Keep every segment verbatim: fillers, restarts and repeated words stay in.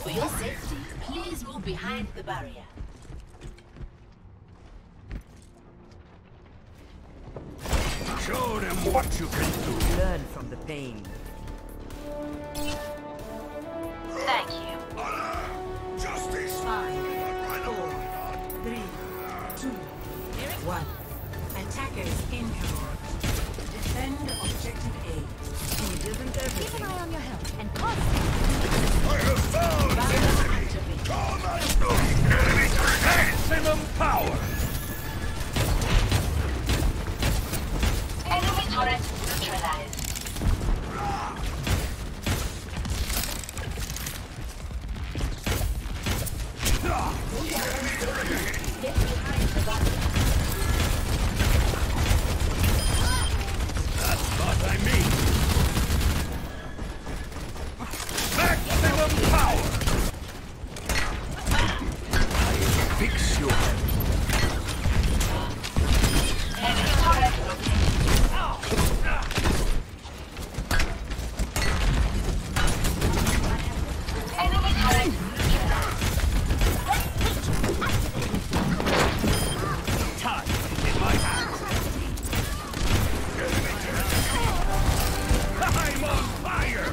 For your safety, please move behind the barrier. Show them what you can do. Learn from the pain. Thank you. Justice. Five, four, three, two, one. Attackers incoming. Defend objective A. Speed isn't everything. Keep an eye on your health and cause. I have found the enemy. Come and go. Enemy maximum power. Enemy turret neutralized. Get behind the barrier. That's what I mean. Maximum power. I fix you. Enemy turret located. Enemy turret neutralized. Time in my hands. I'm on fire.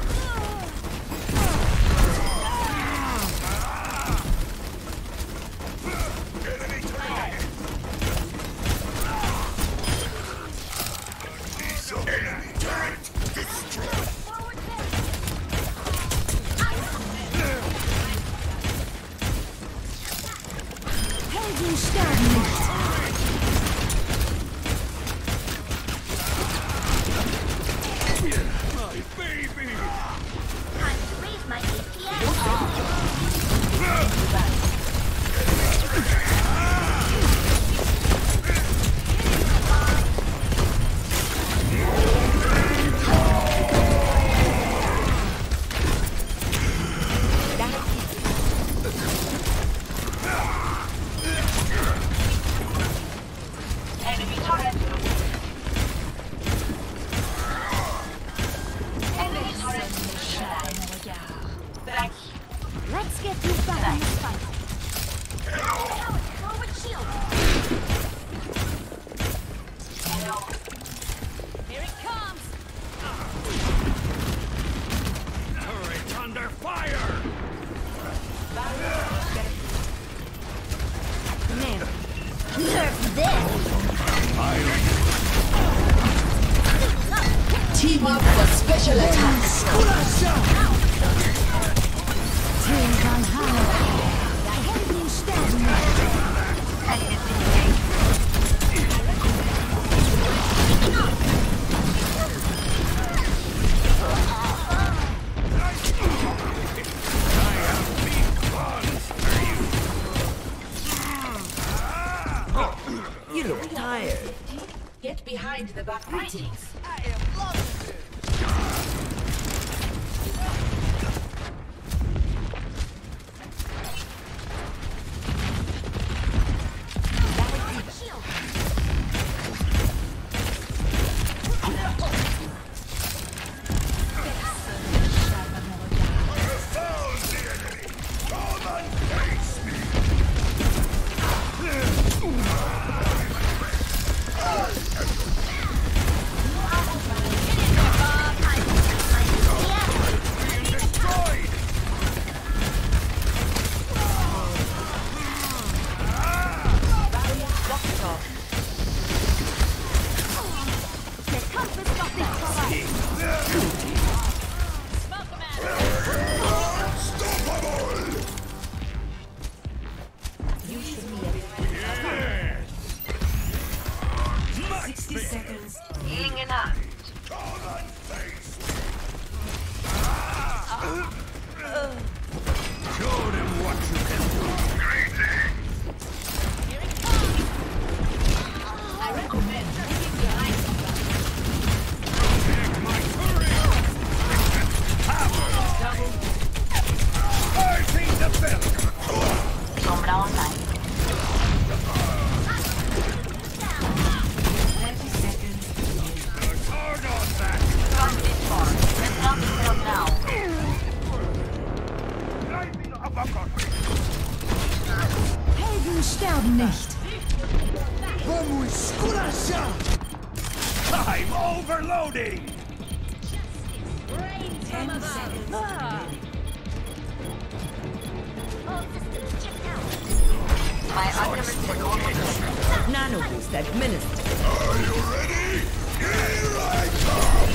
Enemy turret. Enemy turret destroyed. Helden sterben nicht. My baby. Time to raise my A P S. Enemy turret located. Enemy turret neutralized. Thank you. Let's get you back in this fight. Forward shield. Here it comes. Turret under fire. Now, nerf this. Team up for special attacks. Team Valhalla. Helden sterben nicht. You look tired. Get behind the back. Greetings. You are nicht. I'm overloading! Ten seconds. All systems checked out. My ultimate is Nano boost administered. Are you ready? Here I come!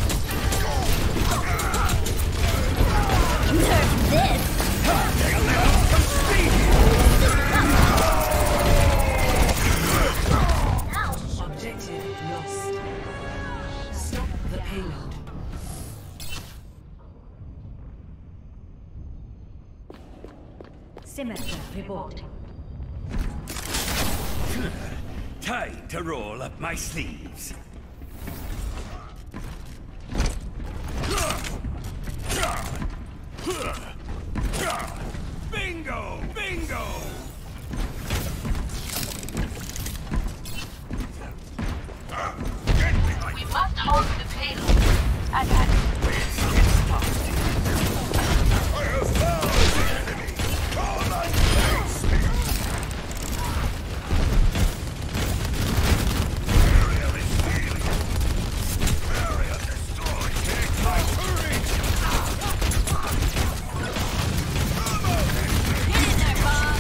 Nerf this! They'll let off some steam! Objective lost. Stop the payload. Symmetra report. Time to roll up my sleeves. Bingo! Bingo! Get behind We must hold the payload. Attack. I have found the enemy! Come and face me! Area is healing! Area destroyed! Take my courage! Come on, Get in there, Bob!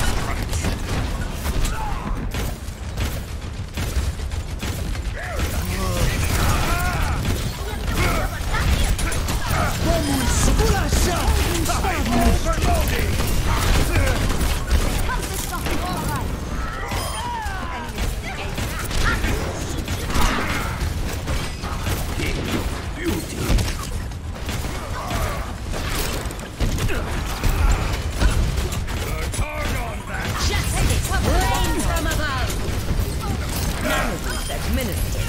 I'm overloading! Come this something all right. Beauty! Turn on that! Just rain from above. Nano boost administered.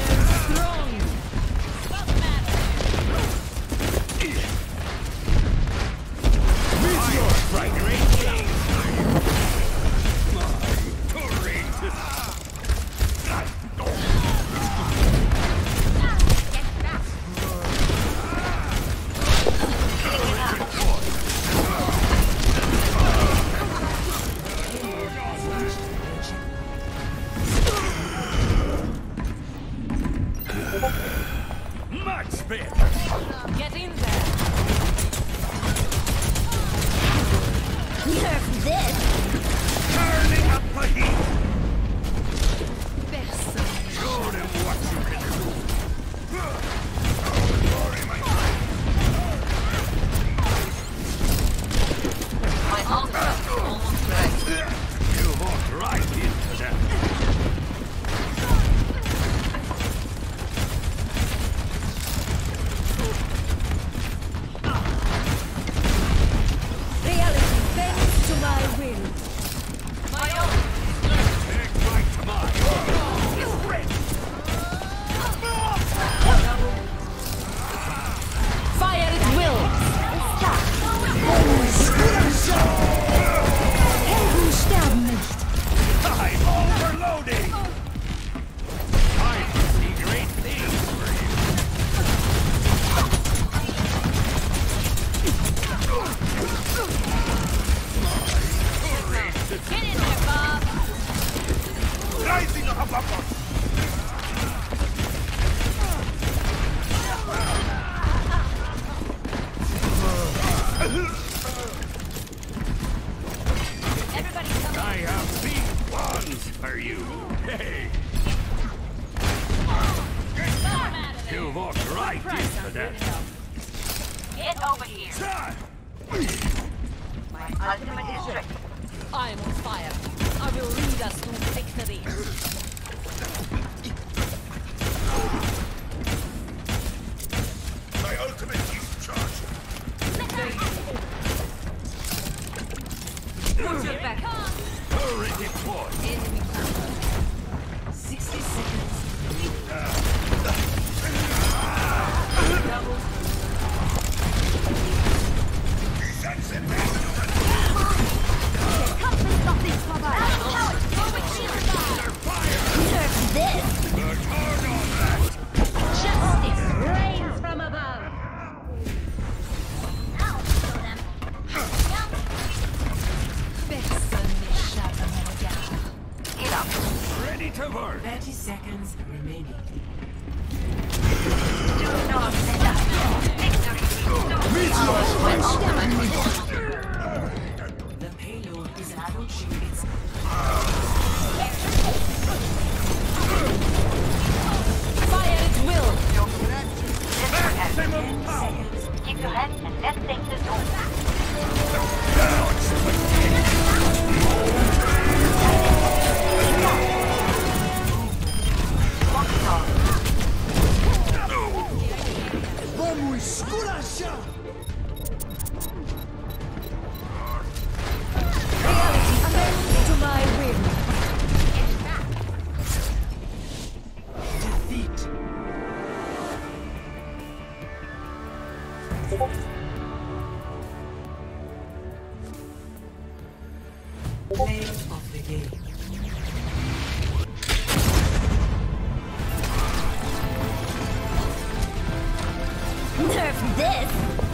Much better! Get in there. Nerf this. Turning up the heat! Show them what you can do! Sorry, my friend! My ultimate is almost ready. You walked right into that! Reality bends to my will. My ultimate is ready. Take my tomato! It's ready! Fire at will. Stop. Helden sterben nicht. I'm overloading! I see great things for you! Get in there, Bob. Rising up, up, up! Everybody come. I have big ones for you! Hey! You walked right into that! Get over here. Son! My ultimate is ready. I am on fire. I will lead us to victory. My ultimate is charged! Put your back. Turret deployed! Enemy sixty seconds. That's it! Kommt bis noch nicht vorbei. Nerf this. to work. thirty seconds remaining. Do not let us go. Victory. The payload is approaching its Fire at will. Maximum power. Keep your head and let's take this home. Vamos esculachar. Reality bends to my whim. defeat. Play of the game. Nerf this!